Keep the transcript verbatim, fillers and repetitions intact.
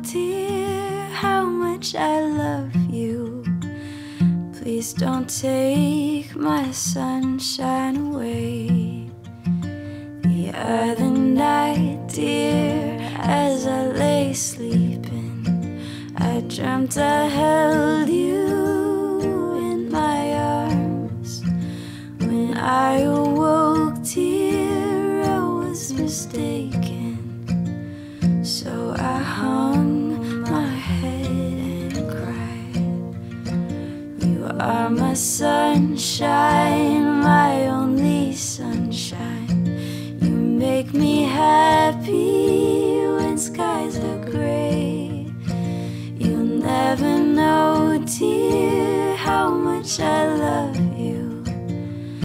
dear, how much I love you. Please don't take my sunshine away. The other night, dear, as I lay sleeping, I dreamt I held you in my arms. When I awoke, dear, I was mistaken. So I hung my head and cried. You are my sunshine, my only sunshine. You make me happy when skies are gray. You'll never know, dear, how much I love